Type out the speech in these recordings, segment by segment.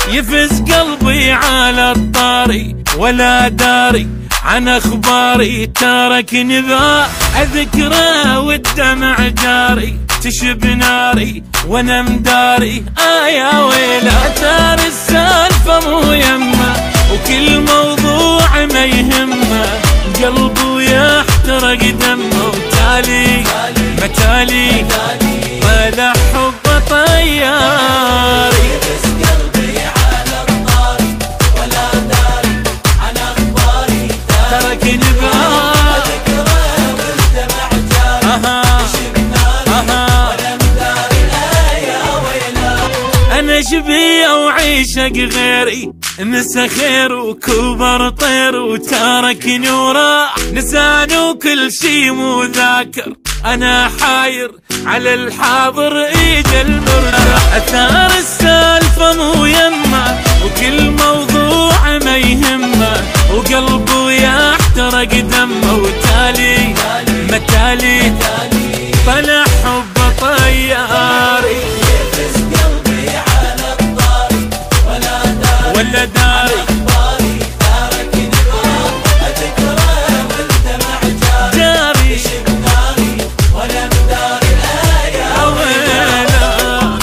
يفز قلبي على الطاري ولا داري عن اخباري، تركني ذا اذكره والدمع جاري، تشب ناري وانا مداري. يا ويله اثار السالفه مو يمه، وكل موضوع ما يهمه، قلبه يحترق دمه، وتالي متالي طلع حبه طياري. يفز قلبي على الطاري ولا داري عن اخباري، تركني بها ذكره والدمع جاري، تشب ناري وانا مداري. يا ويله انا شبيه وعيشق غيري، نسى خير وكبر طير، وتركني وراح نساني وكل شي مو ذاكر. انا حاير على الحاضر ايد المرتاح، اثار السالفه مو يمه، وكل موضوع ما يهمه، وقلبه يحترق دمه، وتالي متالي طلع حبه طياري. يفز قلبي على الطاري ولا داري اخباري، تركني بها ذكره والدمع جاري، تشب ناري وانا مداري. يا ويله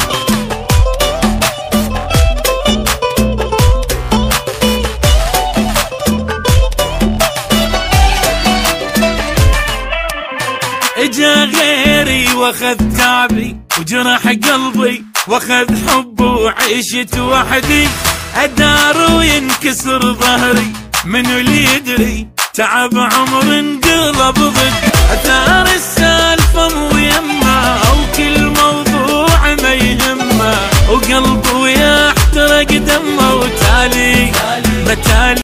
اجا غيري واخذ تعبي وجرح قلبي، واخذ حبه وعيشت وحدي، ادار وينكسر ظهري، منو اللي يدري تعب عمر انقلب ضد. اثار السالفه مو يمه، وكل موضوع ما يهمه، وقلبه يحترق دمه، وتالي متالي